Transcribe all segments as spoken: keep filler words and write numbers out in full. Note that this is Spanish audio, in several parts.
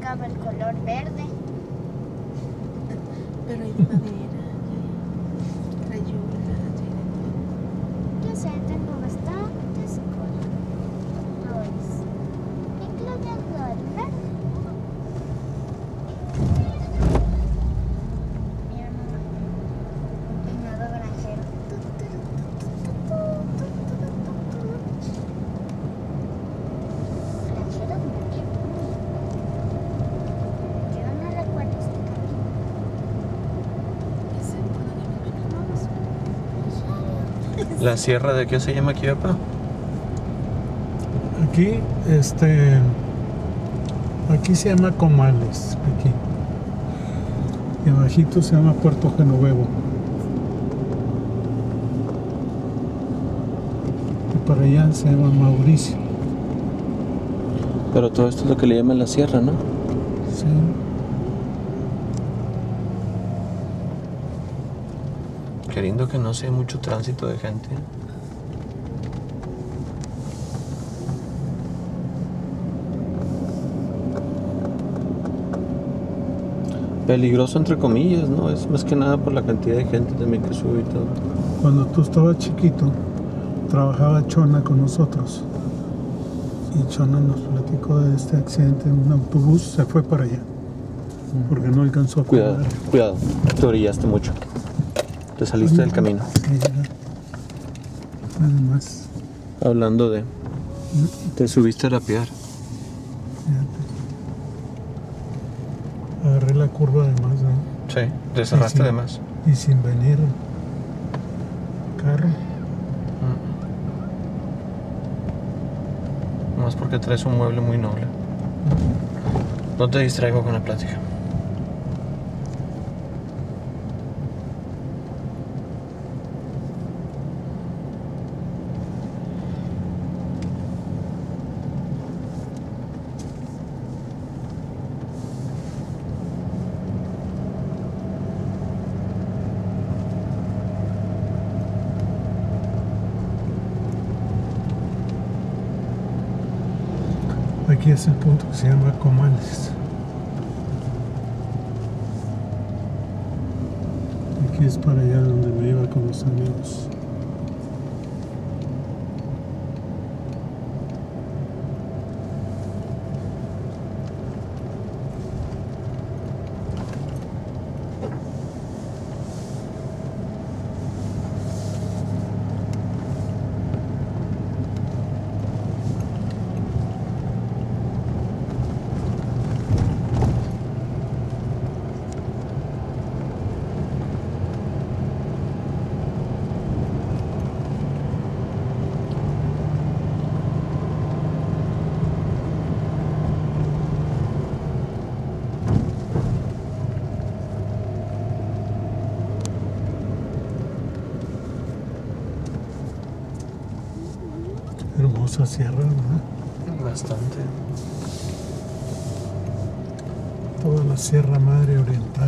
marcaba el color verde. Pero hay de madera, rayuela, Yo sé, tengo bastantes colores. Incluye el color verde. Mira nomás, un peinado granjero. Granjero muy bien. Yo no recuerdo este camino. ese por donde nos venimos. ¿La sierra de qué se llama aquí, papá? Aquí, este, aquí se llama Comales, aquí. Y abajito se llama Puerto Genovevo. Y para allá se llama Mauricio. Pero todo esto es lo que le llaman la sierra, ¿no? Sí. Qué lindo que no sea mucho tránsito de gente. Peligroso entre comillas, ¿no? Es más que nada por la cantidad de gente también que sube y todo. Cuando tú estabas chiquito, trabajaba Chona con nosotros. Y Chona nos platicó de este accidente en un autobús, se fue para allá. Porque no alcanzó a Cuidado, parar. cuidado. Te orillaste mucho. Te saliste del camino. Sí, ya. Nada más. Hablando de... Te subiste a la piedra. Fíjate. Agarré la curva de más, ¿no? Sí, te cerraste Sí, sí. de más. Y sin venir carro. Más porque traes un mueble muy noble. No te distraigo con la plática. Aquí es el punto que se llama Comales. Aquí es para allá donde me iba con los amigos. Hermosa sierra, ¿verdad? Bastante. Toda la Sierra Madre Oriental.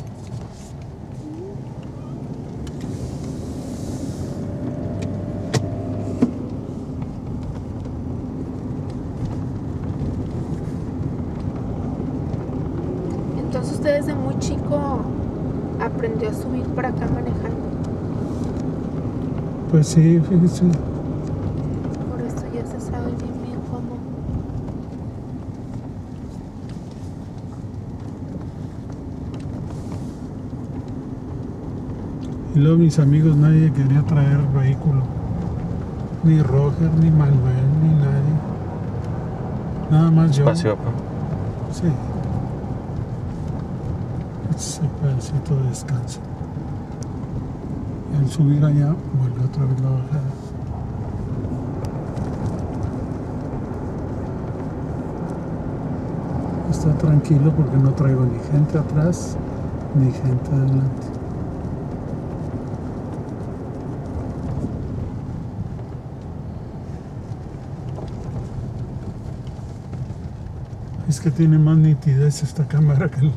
Entonces usted desde muy chico aprendió a subir para acá manejando. Pues sí, fíjese. Por eso ya se sabe bien bien cómo. Y luego mis amigos, nadie quería traer vehículo. Ni Roger, ni Manuel, ni nadie. Nada más yo. Espacio, papá. Sí. Este es el pedacito de descanso. Y al subir allá, vuelve otra vez la bajada. Está tranquilo porque no traigo ni gente atrás, ni gente adelante. Es que tiene más nitidez esta cámara que, el-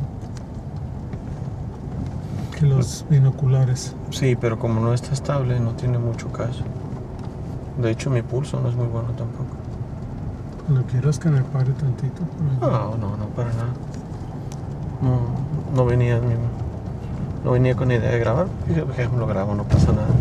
que los binoculares. Sí, pero como no está estable, no tiene mucho caso. De hecho, mi pulso no es muy bueno tampoco. ¿No quieres que me pare tantito? No, no, no, para nada. No, no venía ni- no venía con idea de grabar. Dije, "Pues, lo grabo, no pasa nada".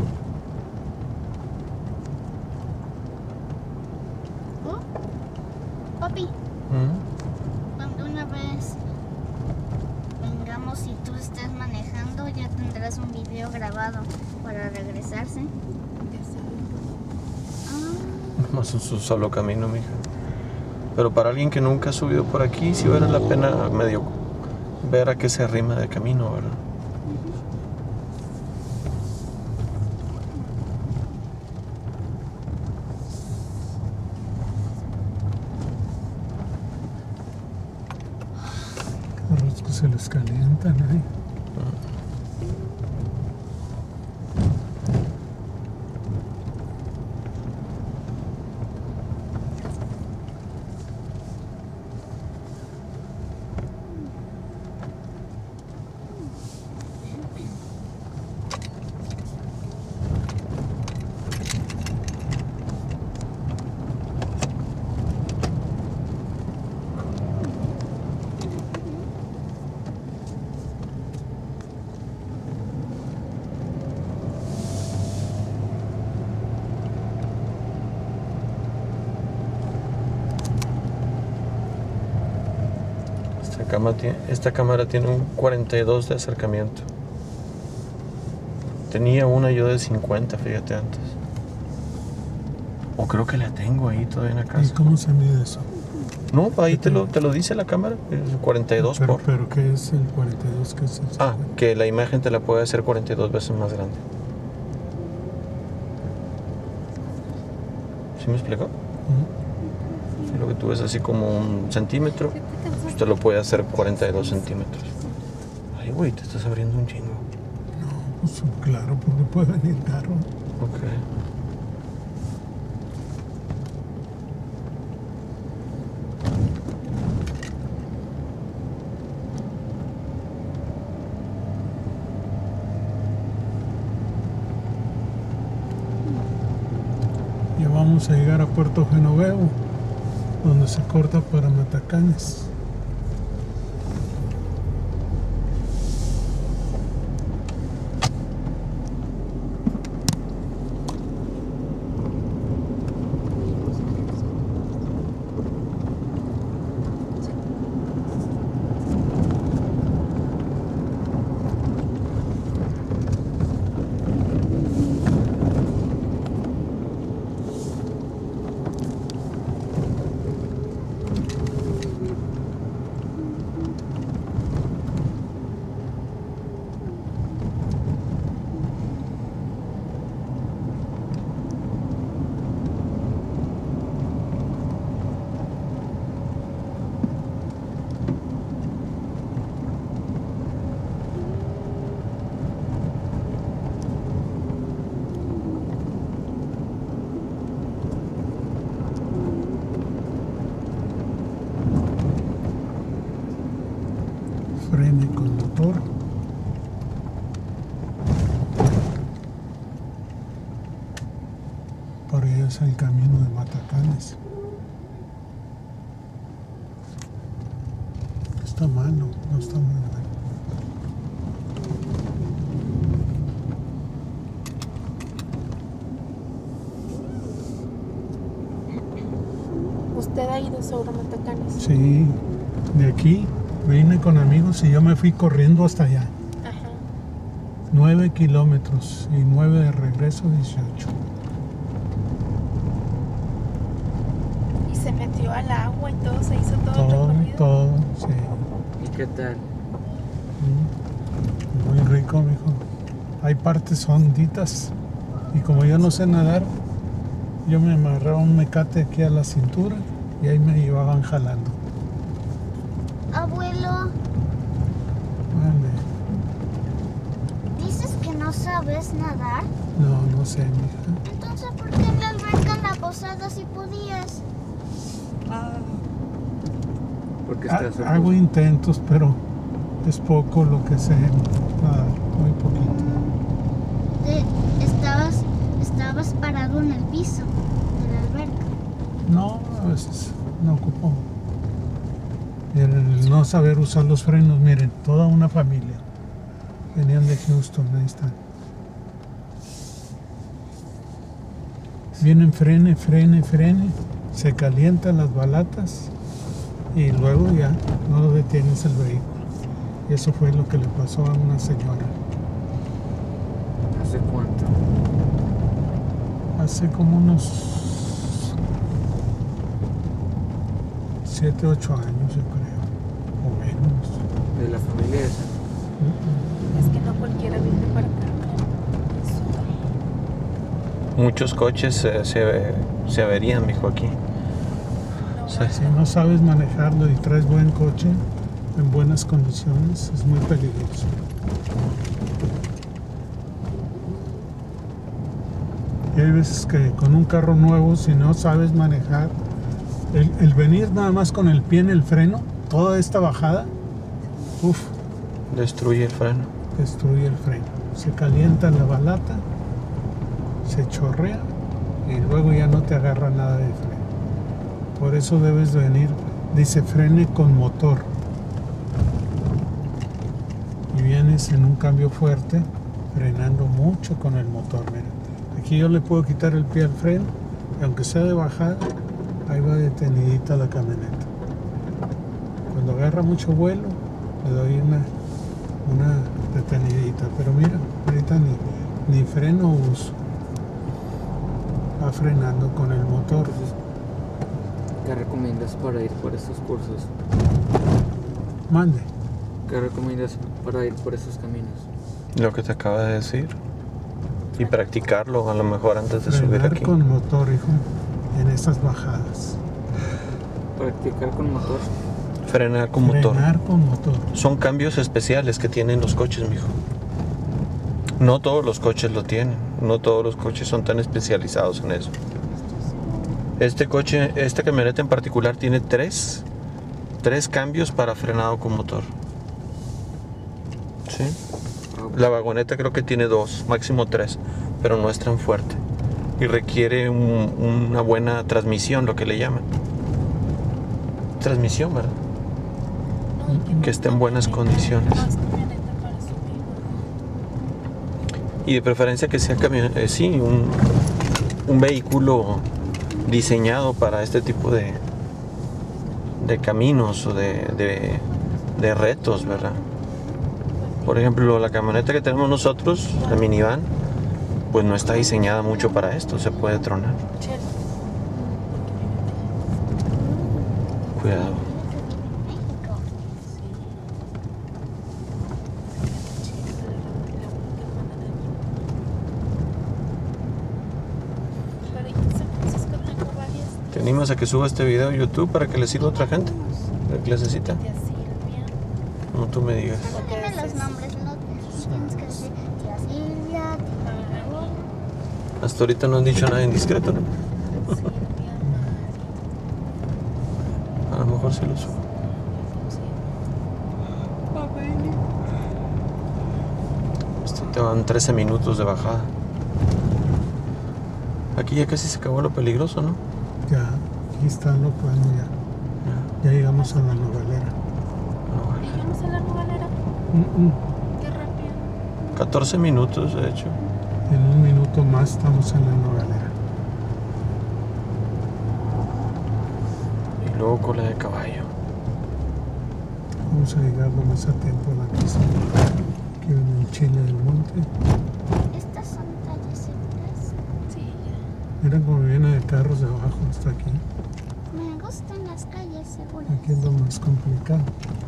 Oh, papi, ¿Mm? cuando una vez vengamos y tú estés manejando, ya tendrás un video grabado para regresarse. Ya sé. Ah, Más un su- solo camino, mija. Pero para alguien que nunca ha subido por aquí, sí vale la pena medio ver a qué se arrima de camino, ¿verdad? Los que se les calientan ahí. Esta, cama tiene, esta cámara tiene un cuarenta y dos de acercamiento. Tenía una yo de cincuenta, fíjate, antes. O creo que la tengo ahí todavía en la ¿Y casa. cómo se mide eso? No, ahí te lo, te lo dice la cámara. Es cuarenta y dos pero, por... pero ¿qué es el cuarenta y dos? ¿Qué es el Ah, cincuenta? que la imagen te la puede hacer cuarenta y dos veces más grande. ¿Sí me explicó? ¿Mm? Sí, lo que tú ves así como un centímetro, usted lo puede hacer cuarenta y dos centímetros. Ay, güey, te estás abriendo un chingo. No, pues claro, porque puede venir carro. Ok. Ya vamos a llegar a Puerto Genovevo, donde se corta para Matacanes. Frene con motor. Por ahí es el camino de Matacanes. Está malo, no está muy bueno. ¿Usted ha ido sobre Matacanes? Sí, de aquí vine con amigos y yo me fui corriendo hasta allá. Ajá. Nueve kilómetros y nueve de regreso, dieciocho. Y se metió al agua y todo, se hizo todo, el Todo, recorrido. todo, sí. ¿Y qué tal? Mm, Muy rico, mijo. Hay partes honditas y como yo no sé nadar, yo me amarraba un mecate aquí a la cintura y ahí me llevaban jalando. abuelo, Vale. dices que no sabes nadar. No, no sé, mija. Entonces, ¿por qué en la alberca en la posada si podías? Porque Ha- estás Hago intentos, pero es poco lo que sé nadar, muy poquito. Te- estabas, estabas parado en el piso de la alberca. No, a veces no ocupó. El no saber usar los frenos, miren, toda una familia. Venían de Houston, ahí están. Vienen, frene, frene, frene, se calientan las balatas y luego ya no lo detienes el vehículo. Y eso fue lo que le pasó a una señora. ¿Hace cuánto? Hace como unos siete, ocho años, yo creo, o menos. ¿De la familia esa? Es que no cualquiera viene para acá. Muchos coches se, se, se averían, mijo, aquí. Sí. Si no sabes manejarlo y traes buen coche en buenas condiciones, es muy peligroso. Y hay veces que con un carro nuevo, si no sabes manejar, el, el venir nada más con el pie en el freno, toda esta bajada, uff, Destruye el freno. destruye el freno. Se calienta la balata, se chorrea y luego ya no te agarra nada de freno. Por eso debes de venir, dice frene con motor. Y vienes en un cambio fuerte, frenando mucho con el motor. Mira, aquí yo le puedo quitar el pie al freno y aunque sea de bajada, ahí va detenidita la camioneta. Cuando agarra mucho vuelo, le doy una, una detenidita. Pero mira, ahorita ni, ni freno uso. Va frenando con el motor. ¿Qué recomiendas para ir por esos cursos? Mande. ¿Qué recomiendas para ir por esos caminos? Lo que te acaba de decir. Y practicarlo a lo mejor antes de subir Frenar aquí. con motor, hijo, en estas bajadas. Practicar con motor. Frenar con motor. Frenar con motor. Son cambios especiales que tienen los coches, mijo. No todos los coches lo tienen. No todos los coches son tan especializados en eso. Este coche, esta camioneta en particular tiene tres, tres cambios para frenado con motor. ¿Sí? La vagoneta creo que tiene dos, máximo tres, pero no es tan fuerte. Y requiere un- una buena transmisión, lo que le llaman. Transmisión, ¿verdad? Que esté en buenas condiciones. No, es camioneta para subir. Y de preferencia que sea camión, eh, sí, un, un vehículo diseñado para este tipo de, de caminos o de, de, de retos, ¿verdad? Por ejemplo, la camioneta que tenemos nosotros, la minivan, pues no está diseñada mucho para esto, se puede tronar. Chel. Cuidado. Pero aquí en San Francisco tengo varias Te animas a que suba este video a YouTube para que le sirva a otra gente, la que necesita. de Silvia. Como tú me digas. Dime los nombres, no tienes que decir tía Silvia, tía Raúl. Hasta ahorita no han dicho nada indiscreto, ¿no? Silvia, Mari. A lo mejor sí lo subo. Esto te van trece minutos de bajada. Aquí ya casi se acabó lo peligroso, ¿no? Ya, aquí está lo bueno ya. Ya, Ya llegamos a la novelera. no vale. Llegamos a la novelera. Mm, mm. Qué rápido. catorce minutos, de hecho. En un minuto más estamos en la novelera. Y luego cola de caballo. Vamos a llegar lo más a tiempo a la casa. Aquí viene un chile del monte. Estas son calles seguras. Sí, ya. Miren cómo viene de carros de abajo hasta aquí. Me gustan las calles seguras. Aquí es lo más complicado.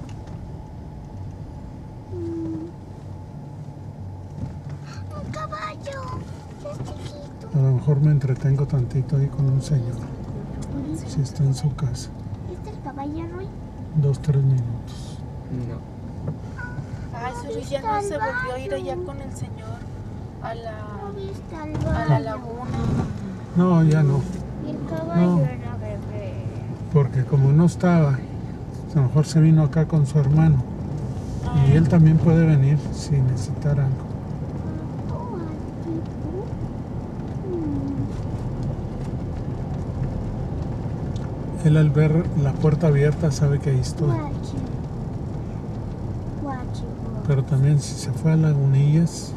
Mm. Un caballo. Es chiquito. A lo mejor me entretengo tantito ahí con un señor. Si está en su casa. ¿Este es el caballo, Roy? Dos, tres minutos. No. Ay, Suri ya no se volvió a ir allá con el señor a ¿No la, viste al a la caballo? laguna. No, ya no. Y el caballo No. era bebé. Porque como no estaba, a lo mejor se vino acá con su hermano. Y él también puede venir si necesitara algo. Oh, ay, Él al ver la puerta abierta sabe que ahí estoy. Guachi. Guachi. Pero también si se fue a Lagunillas,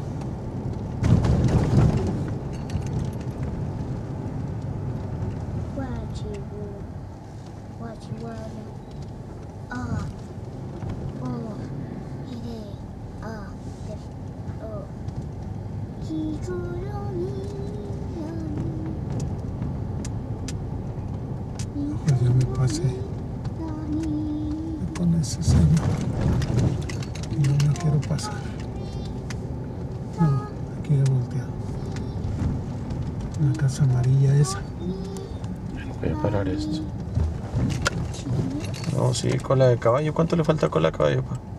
Guachi. Guachi. Guachi. Ah. Oh. Hide. Ah. De. Oh. Hikuro ni. pues ya me pasé con ese señor. Y no me quiero pasar. No, aquí he volteado. La casa amarilla esa. Voy a parar esto. No, sí, cola de caballo. ¿Cuánto le falta cola de caballo, pa?